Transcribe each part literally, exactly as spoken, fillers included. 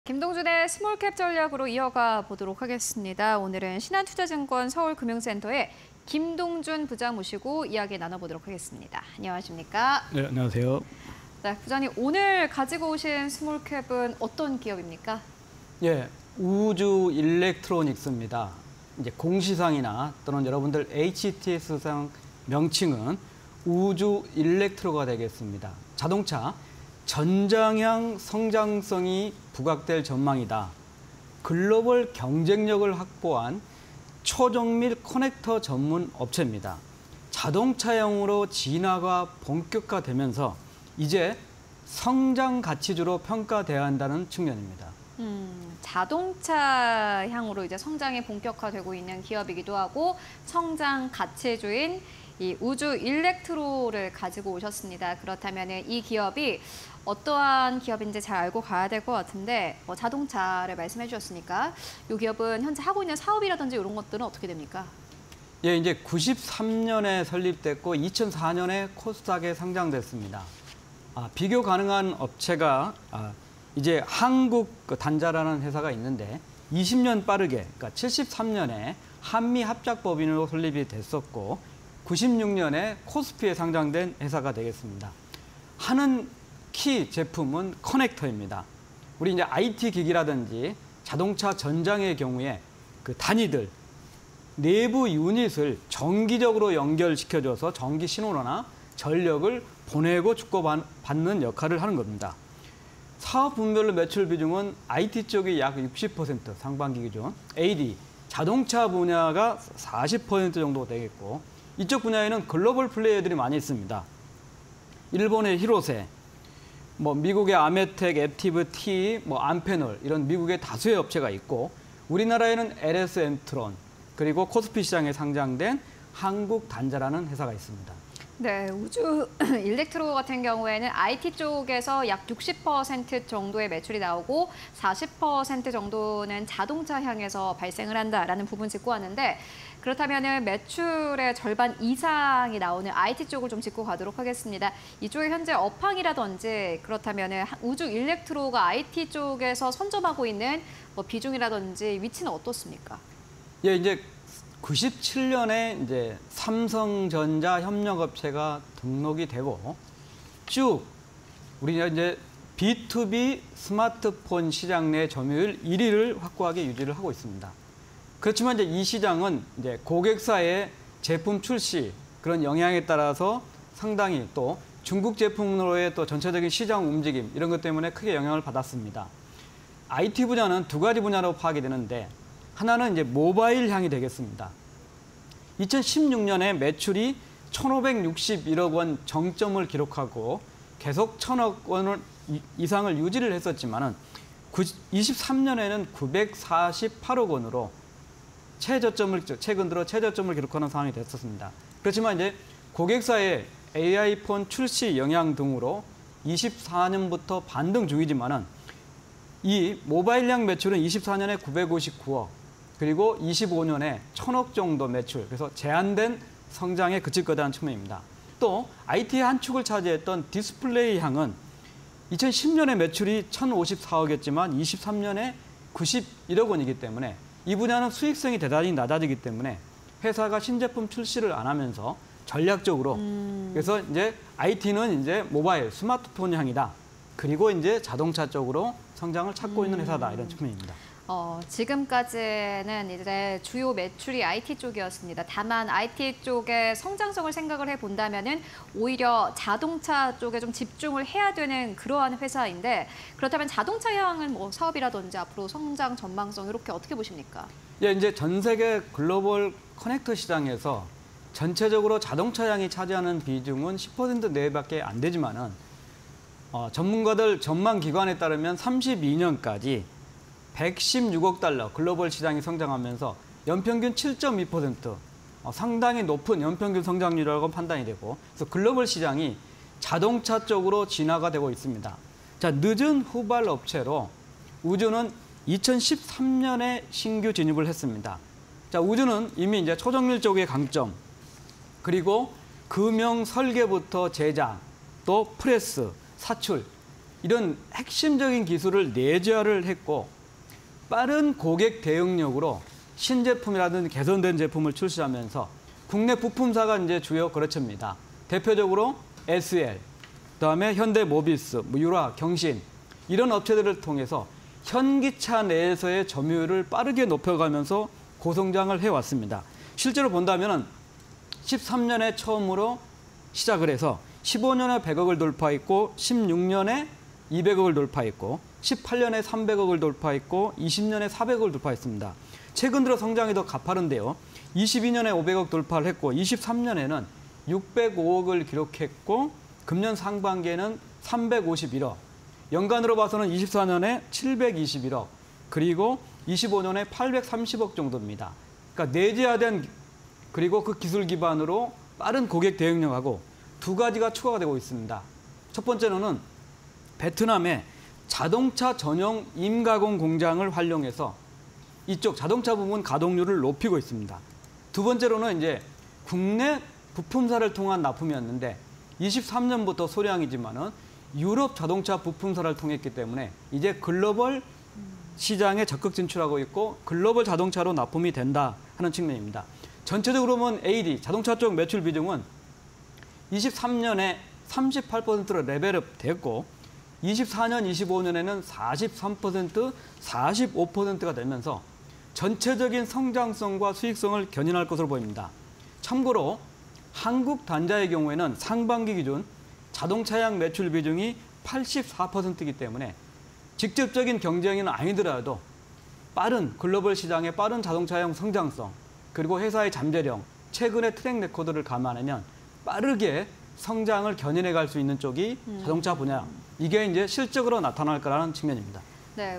김동준의 스몰캡 전략으로 이어가 보도록 하겠습니다. 오늘은 신한투자증권 서울금융센터의 김동준 부장 모시고 이야기 나눠보도록 하겠습니다. 안녕하십니까? 네, 안녕하세요. 네, 부장님 오늘 가지고 오신 스몰캡은 어떤 기업입니까? 예, 우주 일렉트로닉스입니다. 이제 공시상이나 또는 여러분들 에이치티에스상 명칭은 우주 일렉트로가 되겠습니다. 자동차 전장형 성장성이 부각될 전망이다. 글로벌 경쟁력을 확보한 초정밀 커넥터 전문 업체입니다. 자동차형으로 진화가 본격화되면서 이제 성장 가치주로 평가돼야 한다는 측면입니다. 음, 자동차향으로 이제 성장이 본격화되고 있는 기업이기도 하고 성장 가치주인 이 우주 일렉트로를 가지고 오셨습니다. 그렇다면 이 기업이 어떠한 기업인지 잘 알고 가야 될 것 같은데 뭐 자동차를 말씀해 주셨으니까 이 기업은 현재 하고 있는 사업이라든지 이런 것들은 어떻게 됩니까? 예, 이제 구십삼 년에 설립됐고 이천사 년에 코스닥에 상장됐습니다. 아, 비교 가능한 업체가 아, 이제 한국 단자라는 회사가 있는데 이십 년 빠르게, 그러니까 칠십삼 년에 한미합작법인으로 설립이 됐었고 구십육 년에 코스피에 상장된 회사가 되겠습니다. 하는 키 제품은 커넥터입니다. 우리 이제 아이티 기기라든지 자동차 전장의 경우에 그 단위들, 내부 유닛을 정기적으로 연결시켜줘서 전기 신호나 전력을 보내고 주고받는 역할을 하는 겁니다. 사업 분별로 매출 비중은 아이티 쪽이 약 육십 퍼센트 상반기 기준, 에이디, 자동차 분야가 사십 퍼센트 정도 되겠고 이쪽 분야에는 글로벌 플레이어들이 많이 있습니다. 일본의 히로세, 뭐 미국의 아메텍, 앱티브-T, 뭐 암페놀 이런 미국의 다수의 업체가 있고 우리나라에는 엘에스엠트론 그리고 코스피 시장에 상장된 한국 단자라는 회사가 있습니다. 네, 우주 일렉트로 같은 경우에는 아이티 쪽에서 약 육십 퍼센트 정도의 매출이 나오고 사십 퍼센트 정도는 자동차 향해서 발생을 한다라는 부분 짚고 왔는데 그렇다면 매출의 절반 이상이 나오는 아이티 쪽을 좀 짚고 가도록 하겠습니다. 이쪽에 현재 업황이라든지 그렇다면 우주 일렉트로가 아이티 쪽에서 선점하고 있는 뭐 비중이라든지 위치는 어떻습니까? 예, 이제 구십칠 년에 이제 삼성전자 협력업체가 등록이 되고 쭉 우리가 이제 비투비 스마트폰 시장 내 점유율 일 위를 확고하게 유지를 하고 있습니다. 그렇지만 이제 이 시장은 이제 고객사의 제품 출시 그런 영향에 따라서 상당히 또 중국 제품으로의 또 전체적인 시장 움직임 이런 것 때문에 크게 영향을 받았습니다. 아이티 분야는 두 가지 분야로 파악이 되는데 하나는 이제 모바일 향이 되겠습니다. 이천십육 년에 매출이 천오백육십일억 원 정점을 기록하고 계속 천억 원 이상을 유지를 했었지만은 이십삼 년에는 구백사십팔억 원으로 최저점을 최근 들어 최저점을 기록하는 상황이 됐었습니다. 그렇지만 이제 고객사의 에이아이폰 출시 영향 등으로 이십사 년부터 반등 중이지만은 이 모바일량 매출은 이십사 년에 구백오십구억 그리고 이십오 년에 천억 정도 매출, 그래서 제한된 성장에 그칠 거다는 측면입니다. 또 아이티의 한 축을 차지했던 디스플레이 향은 이천십 년에 매출이 천오십사억이었지만 이십삼 년에 구십일억 원이기 때문에 이 분야는 수익성이 대단히 낮아지기 때문에 회사가 신제품 출시를 안 하면서 전략적으로 음. 그래서 이제 아이티는 이제 모바일, 스마트폰 향이다. 그리고 이제 자동차 쪽으로 성장을 찾고 음. 있는 회사다 이런 측면입니다. 어, 지금까지는 이제 주요 매출이 아이티 쪽이었습니다. 다만 아이티 쪽의 성장성을 생각을 해본다면은 오히려 자동차 쪽에 좀 집중을 해야 되는 그러한 회사인데 그렇다면 자동차 향은 뭐 사업이라든지 앞으로 성장 전망성 이렇게 어떻게 보십니까? 예, 이제 전 세계 글로벌 커넥터 시장에서 전체적으로 자동차 향이 차지하는 비중은 십 퍼센트 내외밖에 안 되지만은 어, 전문가들 전망 기관에 따르면 삼십이 년까지 백십육억 달러 글로벌 시장이 성장하면서 연평균 칠 점 이 퍼센트 어, 상당히 높은 연평균 성장률이라고 판단이 되고 그래서 글로벌 시장이 자동차 쪽으로 진화가 되고 있습니다. 자, 늦은 후발 업체로 우주는 이천십삼 년에 신규 진입을 했습니다. 자, 우주는 이미 이제 초정밀 쪽의 강점 그리고 금형 설계부터 제작 또 프레스, 사출 이런 핵심적인 기술을 내재화를 했고 빠른 고객 대응력으로 신제품이라든지 개선된 제품을 출시하면서 국내 부품사가 이제 주요 거래처입니다. 대표적으로 에스엘, 그다음에 현대모비스, 뭐 유라, 경신 이런 업체들을 통해서 현기차 내에서의 점유율을 빠르게 높여가면서 고성장을 해왔습니다. 실제로 본다면 십삼 년에 처음으로 시작을 해서 십오 년에 백억을 돌파했고 십육 년에 이백억을 돌파했고 십팔 년에 삼백억을 돌파했고 이십 년에 사백억을 돌파했습니다. 최근 들어 성장이 더 가파른데요. 이십이 년에 오백억 돌파를 했고 이십삼 년에는 육백오억을 기록했고 금년 상반기에는 삼백오십일억, 연간으로 봐서는 이십사 년에 칠백이십일억, 그리고 이십오 년에 팔백삼십억 정도입니다. 그러니까 내재화된 그리고 그 기술 기반으로 빠른 고객 대응력하고 두 가지가 추가가 되고 있습니다. 첫 번째로는 베트남의 자동차 전용 임가공 공장을 활용해서 이쪽 자동차 부분 가동률을 높이고 있습니다. 두 번째로는 이제 국내 부품사를 통한 납품이었는데 이십삼 년부터 소량이지만은 유럽 자동차 부품사를 통했기 때문에 이제 글로벌 시장에 적극 진출하고 있고 글로벌 자동차로 납품이 된다 하는 측면입니다. 전체적으로 보면 에이디, 자동차 쪽 매출 비중은 이십삼 년에 삼십팔 퍼센트로 레벨업 됐고 이십사 년, 이십오 년에는 사십삼 퍼센트, 사십오 퍼센트가 되면서 전체적인 성장성과 수익성을 견인할 것으로 보입니다. 참고로 한국 단자의 경우에는 상반기 기준 자동차양 매출 비중이 팔십사 퍼센트이기 때문에 직접적인 경쟁은 아니더라도 빠른 글로벌 시장의 빠른 자동차용 성장성 그리고 회사의 잠재력, 최근의 트랙 레코드를 감안하면 빠르게 성장을 견인해 갈 수 있는 쪽이 자동차 분야. 이게 이제 실적으로 나타날 거라는 측면입니다. 네,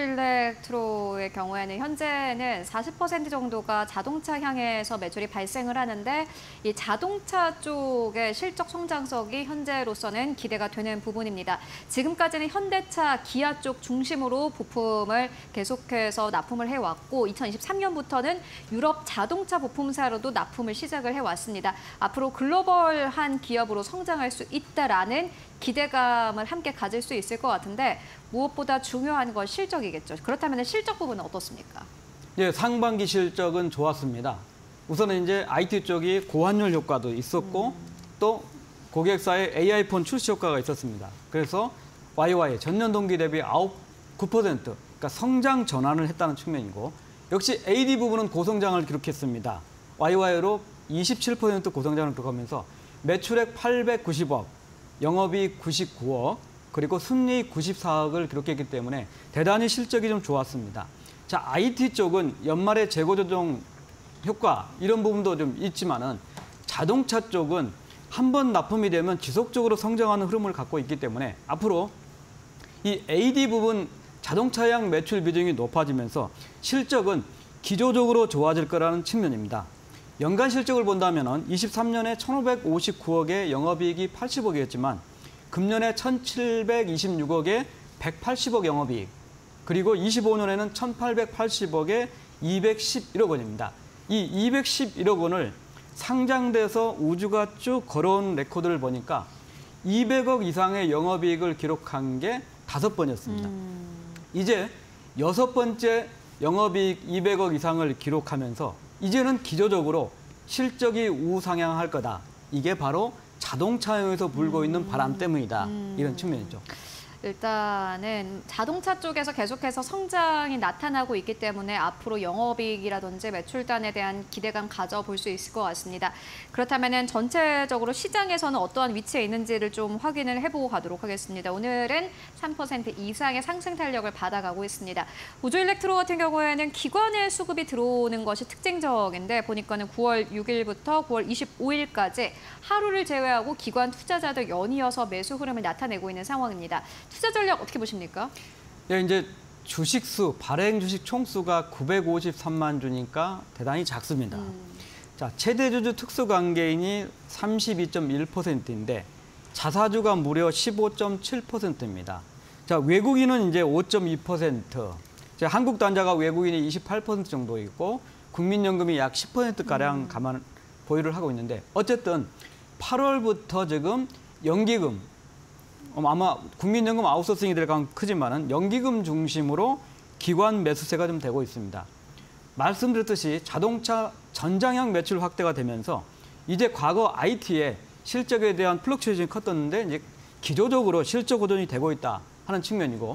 우주일렉트로의 경우에는 현재는 사십 퍼센트 정도가 자동차 향해서 매출이 발생을 하는데 이 자동차 쪽의 실적 성장성이 현재로서는 기대가 되는 부분입니다. 지금까지는 현대차, 기아 쪽 중심으로 부품을 계속해서 납품을 해왔고 이천이십삼 년부터는 유럽 자동차 부품사로도 납품을 시작을 해왔습니다. 앞으로 글로벌한 기업으로 성장할 수 있다라는 기대감을 함께 가질 수 있을 것 같은데 무엇보다 중요한 건 실적이겠죠. 그렇다면 실적 부분은 어떻습니까? 예, 상반기 실적은 좋았습니다. 우선은 이제 아이티 쪽이 고환율 효과도 있었고 음. 또 고객사의 에이아이폰 출시 효과가 있었습니다. 그래서 와이와이 전년 동기 대비 구 퍼센트 그러니까 성장 전환을 했다는 측면이고 역시 에이디 부분은 고성장을 기록했습니다. 와이와이로 이십칠 퍼센트 고성장을 기록하면서 매출액 팔백구십억, 영업이익 구십구억, 그리고 순이익 구십사억을 기록했기 때문에 대단히 실적이 좀 좋았습니다. 자, 아이티 쪽은 연말에 재고 조정 효과 이런 부분도 좀 있지만은 자동차 쪽은 한 번 납품이 되면 지속적으로 성장하는 흐름을 갖고 있기 때문에 앞으로 이 에이디 부분 자동차양 매출 비중이 높아지면서 실적은 기조적으로 좋아질 거라는 측면입니다. 연간 실적을 본다면은 이십삼 년에 천오백오십구억에 영업이익이 팔십억이었지만 금년에 천칠백이십육억에 백팔십억 영업이익, 그리고 이십오 년에는 천팔백팔십억에 이백십일억 원입니다. 이 이백십일억 원을 상장돼서 우주가 쭉 걸어온 레코드를 보니까 이백억 이상의 영업이익을 기록한 게 다섯 번이었습니다. 음. 이제 여섯 번째 영업이익 이백억 이상을 기록하면서 이제는 기조적으로 실적이 우상향할 거다. 이게 바로 자동차용에서 불고 있는 바람 때문이다. 음. 이런 측면이죠. 일단은 자동차 쪽에서 계속해서 성장이 나타나고 있기 때문에 앞으로 영업이익이라든지 매출단에 대한 기대감 가져볼 수 있을 것 같습니다. 그렇다면 전체적으로 시장에서는 어떠한 위치에 있는지를 좀 확인을 해보고 가도록 하겠습니다. 오늘은 삼 퍼센트 이상의 상승 탄력을 받아가고 있습니다. 우주일렉트로 같은 경우에는 기관의 수급이 들어오는 것이 특징적인데 보니까는 구월 육일부터 구월 이십오일까지 하루를 제외하고 기관 투자자들 연이어서 매수 흐름을 나타내고 있는 상황입니다. 투자 전략 어떻게 보십니까? 예, 이제 주식수, 발행 주식 총수가 구백오십삼만 주니까 대단히 작습니다. 음. 자, 최대 주주 특수 관계인이 삼십이 점 일 퍼센트인데 자사주가 무려 십오 점 칠 퍼센트입니다. 자, 외국인은 이제 오 점 이 퍼센트. 자, 한국 단자가 외국인이 이십팔 퍼센트 정도 있고 국민연금이 약 십 퍼센트 가량 감안 보유를 하고 있는데 어쨌든 팔월부터 지금 연기금 아마 국민연금 아웃소싱이 될 가능성이 크지만은 연기금 중심으로 기관 매수세가 좀 되고 있습니다. 말씀드렸듯이 자동차 전장형 매출 확대가 되면서 이제 과거 아이티의 실적에 대한 플럭추에이션이 컸었는데 이제 기조적으로 실적 호전이 되고 있다 하는 측면이고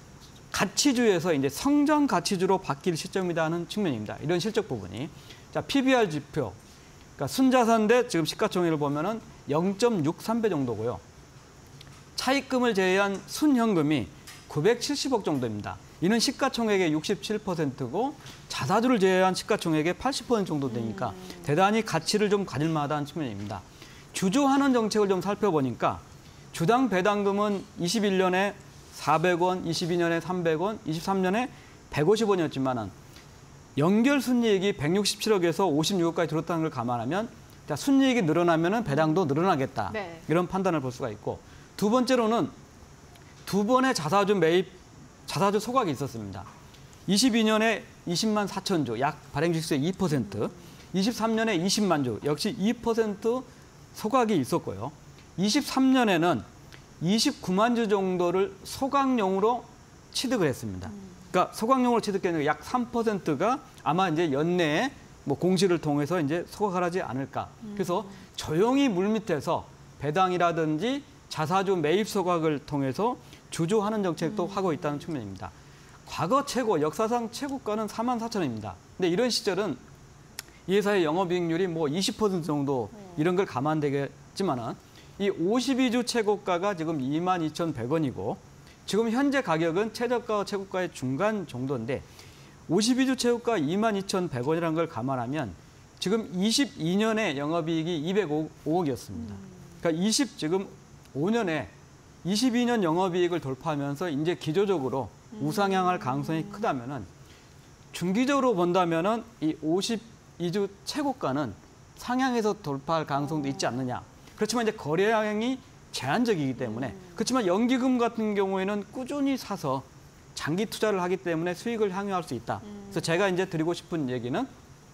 가치주에서 이제 성장 가치주로 바뀔 시점이다 하는 측면입니다. 이런 실적 부분이. 자, 피비알 지표. 그러니까 순자산 대 지금 시가총액을 보면은 영 점 육삼 배 정도고요. 차입금을 제외한 순현금이 구백칠십억 정도입니다. 이는 시가총액의 육십칠 퍼센트고 자사주를 제외한 시가총액의 팔십 퍼센트 정도 되니까 음. 대단히 가치를 좀 가질 만하다는 측면입니다. 주주환원 정책을 좀 살펴보니까 주당 배당금은 이십일 년에 사백 원, 이십이 년에 삼백 원, 이십삼 년에 백오십 원이었지만은 연결 순이익이 백육십칠억에서 오십육억까지 들었다는 걸 감안하면 자, 순이익이 늘어나면은 배당도 늘어나겠다. 네. 이런 판단을 볼 수가 있고 두 번째로는 두 번의 자사주 매입, 자사주 소각이 있었습니다. 이십이 년에 이십만 사천 주, 약 발행주식수의 이 퍼센트, 이십삼 년에 이십만 주, 역시 이 퍼센트 소각이 있었고요. 이십삼 년에는 이십구만 주 정도를 소각용으로 취득을 했습니다. 그러니까 소각용으로 취득했는 약 삼 퍼센트가 아마 이제 연내에 뭐 공시를 통해서 이제 소각을 하지 않을까. 그래서 조용히 물밑에서 배당이라든지 자사주 매입 소각을 통해서 주주환원 정책도 음. 하고 있다는 측면입니다. 과거 최고, 역사상 최고가는 사만 사천 원입니다. 근데 이런 시절은 이 회사의 영업이익률이 뭐 이십 퍼센트 정도 이런 걸 감안되겠지만은 이 오십이 주 최고가가 지금 이만 이천백 원이고 지금 현재 가격은 최저가와 최고가의 중간 정도인데 오십이 주 최고가 이만 이천백 원이라는 걸 감안하면 지금 이십이 년에 영업이익이 이백오억이었습니다. 그러니까 이십 지금 오 년에 이십이 년 영업이익을 돌파하면서 이제 기조적으로 우상향할 가능성이 크다면은 중기적으로 본다면은 이 오십이 주 최고가는 상향해서 돌파할 가능성도 있지 않느냐. 그렇지만 이제 거래량이 제한적이기 때문에 그렇지만 연기금 같은 경우에는 꾸준히 사서 장기 투자를 하기 때문에 수익을 향유할 수 있다. 그래서 제가 이제 드리고 싶은 얘기는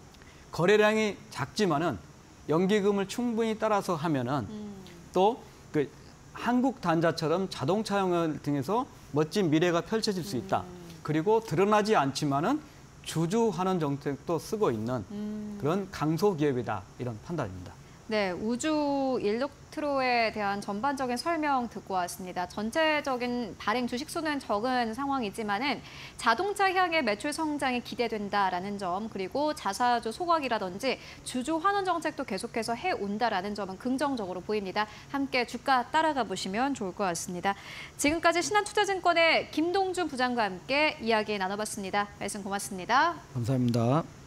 거래량이 작지만은 연기금을 충분히 따라서 하면은 또 그 한국 단자처럼 자동차 영역 등에서 멋진 미래가 펼쳐질 수 있다. 그리고 드러나지 않지만은 주주 환원 정책도 쓰고 있는 그런 강소 기업이다. 이런 판단입니다. 네, 우주 일렉트로에 대한 전반적인 설명 듣고 왔습니다. 전체적인 발행 주식수는 적은 상황이지만은 자동차 향의 매출 성장이 기대된다라는 점, 그리고 자사주 소각이라든지 주주 환원 정책도 계속해서 해온다라는 점은 긍정적으로 보입니다. 함께 주가 따라가 보시면 좋을 것 같습니다. 지금까지 신한투자증권의 김동준 부장과 함께 이야기 나눠봤습니다. 말씀 고맙습니다. 감사합니다.